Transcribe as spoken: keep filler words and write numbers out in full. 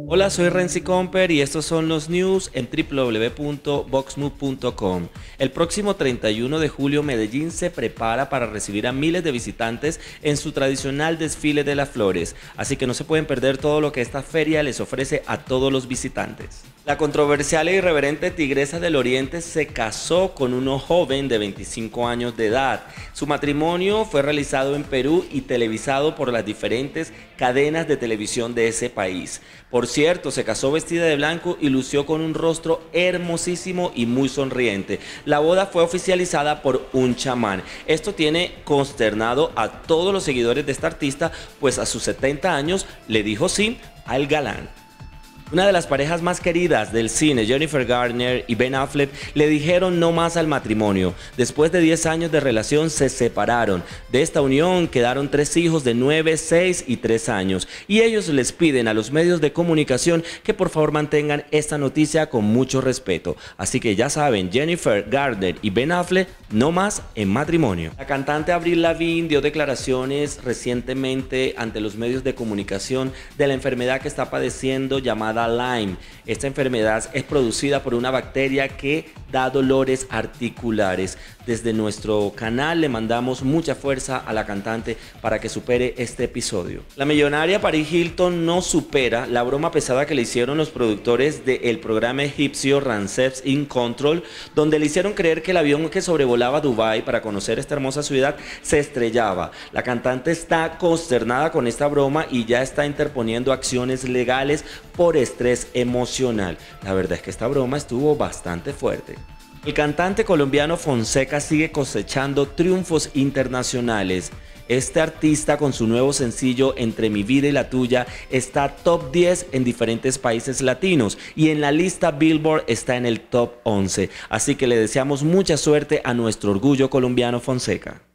Hola, soy Renzi Comper y estos son los news en w w w punto voxmove punto com. El próximo treinta y uno de julio Medellín se prepara para recibir a miles de visitantes en su tradicional desfile de las flores, así que no se pueden perder todo lo que esta feria les ofrece a todos los visitantes. La controversial e irreverente Tigresa del Oriente se casó con un joven de veinticinco años de edad. Su matrimonio fue realizado en Perú y televisado por las diferentes cadenas de televisión de ese país. Por cierto, se casó vestida de blanco y lució con un rostro hermosísimo y muy sonriente. La boda fue oficializada por un chamán. Esto tiene consternado a todos los seguidores de esta artista, pues a sus setenta años le dijo sí al galán. Una de las parejas más queridas del cine, Jennifer Garner y Ben Affleck, le dijeron no más al matrimonio. Después de diez años de relación se separaron. De esta unión quedaron tres hijos de nueve, seis y tres años. Y ellos les piden a los medios de comunicación que por favor mantengan esta noticia con mucho respeto. Así que ya saben, Jennifer Garner y Ben Affleck no más en matrimonio. La cantante Avril Lavigne dio declaraciones recientemente ante los medios de comunicación de la enfermedad que está padeciendo llamada Lyme. Esta enfermedad es producida por una bacteria que da dolores articulares. Desde nuestro canal le mandamos mucha fuerza a la cantante para que supere este episodio. La millonaria Paris Hilton no supera la broma pesada que le hicieron los productores del programa egipcio Ramses in Control, donde le hicieron creer que el avión que sobrevolaba Dubái para conocer esta hermosa ciudad se estrellaba. La cantante está consternada con esta broma y ya está interponiendo acciones legales por estrés emocional. La verdad es que esta broma estuvo bastante fuerte. El cantante colombiano Fonseca sigue cosechando triunfos internacionales. Este artista con su nuevo sencillo Entre mi vida y la tuya está top diez en diferentes países latinos y en la lista Billboard está en el top once. Así que le deseamos mucha suerte a nuestro orgullo colombiano Fonseca.